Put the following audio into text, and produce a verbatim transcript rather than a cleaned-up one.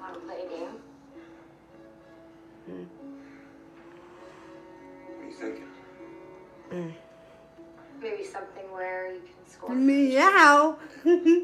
Want to play a game? Mm. What are you thinking? Mm. Maybe something where you can score. Meow.